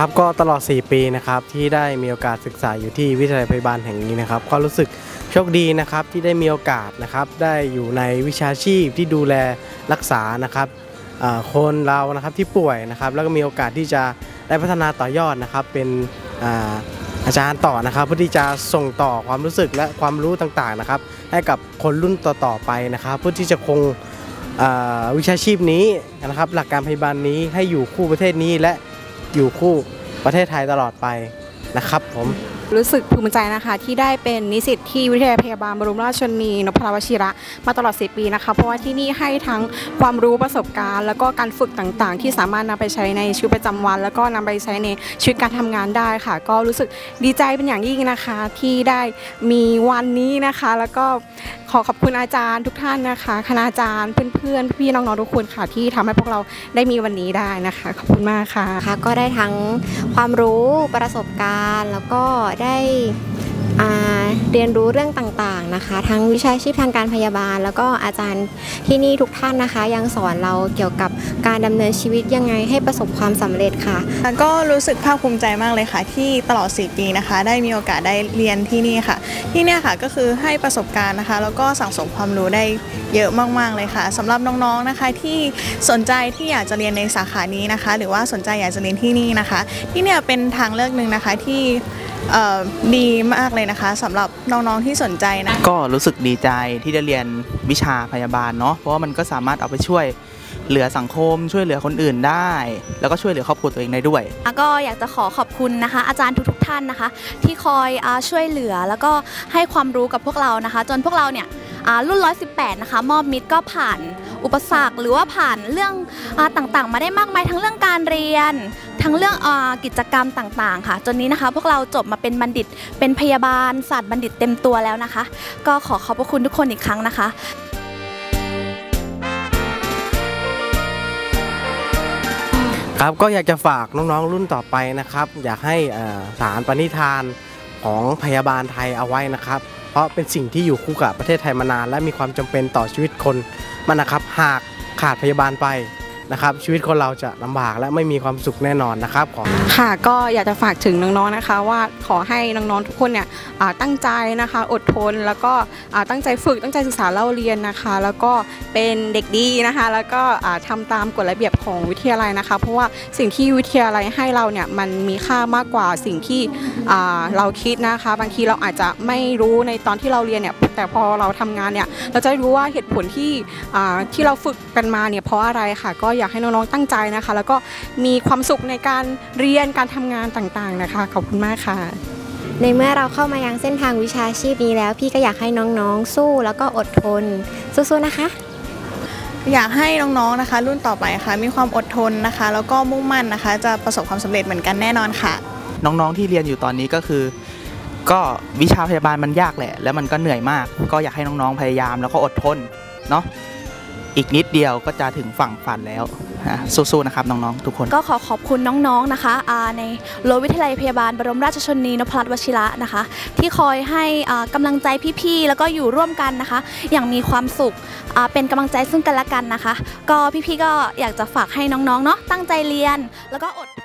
ครับก็ตลอด4ปีนะครับที่ได้มีโอกาสศึกษาอยู่ที่วิทยาลัยพยาบาลแห่งนี้นะครับก็รู้สึกโชคดีนะครับที่ได้มีโอกาสนะครับได้อยู่ในวิชาชีพที่ดูแลรักษานะครับคนเรานะครับที่ป่วยนะครับแล้วก็มีโอกาสที่จะได้พัฒนาต่อยอดนะครับเป็นอาจารย์ต่อนะครับเพื่อที่จะส่งต่อความรู้สึกและความรู้ต่างๆนะครับให้กับคนรุ่นต่อๆไปนะครับเพื่อที่จะคงวิชาชีพนี้นะครับหลักการพยาบาลนี้ให้อยู่คู่ประเทศนี้และอยู่คู่ประเทศไทยตลอดไปนะครับผมรู้สึกภูมิใจนะคะที่ได้เป็นนิสิตที่วิทยาลัยพยาบาลบรมราชชนนีนพวชิระมาตลอด10 ปีนะคะเพราะว่าที่นี่ให้ทั้งความรู้ประสบการณ์แล้วก็การฝึกต่างๆที่สามารถนำไปใช้ในชีวิตประจำวันแล้วก็นำไปใช้ในชีวิตการทำงานได้ค่ะก็รู้สึกดีใจเป็นอย่างยิ่งนะคะที่ได้มีวันนี้นะคะแล้วก็ขอขอบคุณอาจารย์ทุกท่านนะคะคณาจารย์เพื่อนๆพี่น้องๆทุกคนค่ะที่ทำให้พวกเราได้มีวันนี้ได้นะคะขอบคุณมากค่ะก็ได้ทั้งความรู้ประสบการณ์แล้วก็ได้เรียนรู้เรื่องต่างๆนะคะทั้งวิชาชีพทางการพยาบาลแล้วก็อาจารย์ที่นี่ทุกท่านนะคะยังสอนเราเกี่ยวกับการดำเนินชีวิตยังไงให้ประสบความสำเร็จค่ะก็รู้สึกภาคภูมิใจมากเลยค่ะที่ตลอด4 ปีนะคะได้มีโอกาสได้เรียนที่นี่ค่ะที่นี่ค่ะก็คือให้ประสบการณ์นะคะแล้วก็สั่งสมความรู้ได้เยอะมากๆเลยค่ะสำหรับน้องๆนะคะที่สนใจที่อยากจะเรียนในสาขานี้นะคะหรือว่าสนใจอยากจะเรียนที่นี่นะคะที่นี่เป็นทางเลือกหนึ่งนะคะที่ดีมากเลยนะคะสำหรับน้องๆที่สนใจนะก็รู้สึกดีใจที่ได้เรียนวิชาพยาบาลเนาะเพราะว่ามันก็สามารถเอาไปช่วยเหลือสังคมช่วยเหลือคนอื่นได้แล้วก็ช่วยเหลือครอบครัวตัวเองได้ด้วยก็อยากจะขอบคุณนะคะอาจารย์ทุกท่านนะคะที่คอยช่วยเหลือแล้วก็ให้ความรู้กับพวกเรานะคะจนพวกเราเนี่ยรุ่น118นะคะมอบมิตรก็ผ่านอุปสรรคหรือว่าผ่านเรื่องต่างๆมาได้มากมายทั้งเรื่องการเรียนทั้งเรื่องกิจกรรมต่างๆค่ะจนนี้นะคะพวกเราจบมาเป็นบัณฑิตเป็นพยาบาลศาสตร์บัณฑิตเต็มตัวแล้วนะคะก็ขอบพระคุณทุกคนอีกครั้งนะคะครับก็อยากจะฝากน้องๆรุ่นต่อไปนะครับอยากให้สารปณิธานของพยาบาลไทยเอาไว้นะครับเพราะเป็นสิ่งที่อยู่คู่กับประเทศไทยมานานและมีความจำเป็นต่อชีวิตคนมันนะครับหากขาดพยาบาลไปนะครับชีวิตคนเราจะลำบากและไม่มีความสุขแน่นอนนะครับค่ะก็อยากจะฝากถึงน้องๆนะคะว่าขอให้น้องๆทุกคนเนี่ยตั้งใจนะคะอดทนแล้วก็ตั้งใจฝึกตั้งใจศึกษาเล่าเรียนนะคะแล้วก็เป็นเด็กดีนะคะแล้วก็ทำตามกฎระเบียบของวิทยาลัยนะคะเพราะว่าสิ่งที่วิทยาลัยให้เราเนี่ยมันมีค่ามากกว่าสิ่งที่เราคิดนะคะบางทีเราอาจจะไม่รู้ในตอนที่เราเรียนเนี่ยแต่พอเราทำงานเนี่ยเราจะรู้ว่าเหตุผลที่เราฝึกกันมาเนี่ยเพราะอะไรค่ะก็อยากให้น้องๆตั้งใจนะคะแล้วก็มีความสุขในการเรียนการทำงานต่างๆนะคะขอบคุณมากค่ะในเมื่อเราเข้ามายังเส้นทางวิชาชีพนี้แล้วพี่ก็อยากให้น้องๆสู้แล้วก็อดทนสู้ๆนะคะอยากให้น้องๆนะคะรุ่นต่อไปค่ะมีความอดทนนะคะแล้วก็มุ่งมั่นนะคะจะประสบความสำเร็จเหมือนกันแน่นอนค่ะน้องๆที่เรียนอยู่ตอนนี้ก็คือก็วิชาพยาบาลมันยากแหละแล้วมันก็เหนื่อยมากก็อยากให้น้องๆพยายามแล้วก็อดทนเนาะอีกนิดเดียวก็จะถึงฝั่งฝันแล้วสู้ๆนะครับน้องๆทุกคนก็ขอบคุณน้องๆนะคะในรั้ววิทยาลัยพยาบาลบรมราชชนนีนพรัตน์วชิระนะคะที่คอยให้กำลังใจพี่ๆแล้วก็อยู่ร่วมกันนะคะอย่างมีความสุขเป็นกำลังใจซึ่งกันและกันนะคะก็พี่ๆก็อยากจะฝากให้น้องๆเนาะตั้งใจเรียนแล้วก็อด